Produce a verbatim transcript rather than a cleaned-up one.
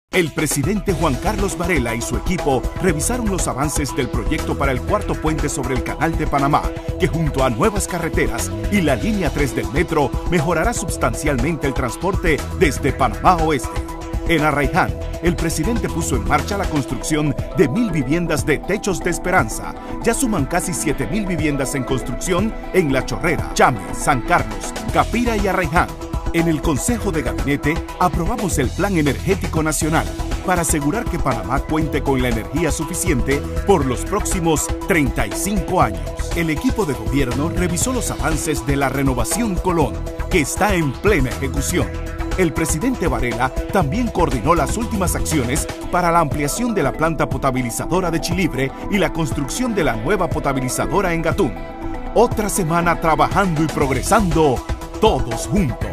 El presidente Juan Carlos Varela y su equipo revisaron los avances del proyecto para el cuarto puente sobre el Canal de Panamá, que junto a nuevas carreteras y la línea tres del metro mejorará sustancialmente el transporte desde Panamá Oeste. En Arraiján, el presidente puso en marcha la construcción de mil viviendas de Techos de Esperanza. Ya suman casi siete mil viviendas en construcción en La Chorrera, Chame, San Carlos, Capira y Arraiján. En el Consejo de Gabinete aprobamos el Plan Energético Nacional para asegurar que Panamá cuente con la energía suficiente por los próximos treinta y cinco años. El equipo de gobierno revisó los avances de la Renovación Colón, que está en plena ejecución. El presidente Varela también coordinó las últimas acciones para la ampliación de la planta potabilizadora de Chilibre y la construcción de la nueva potabilizadora en Gatún. Otra semana trabajando y progresando, todos juntos.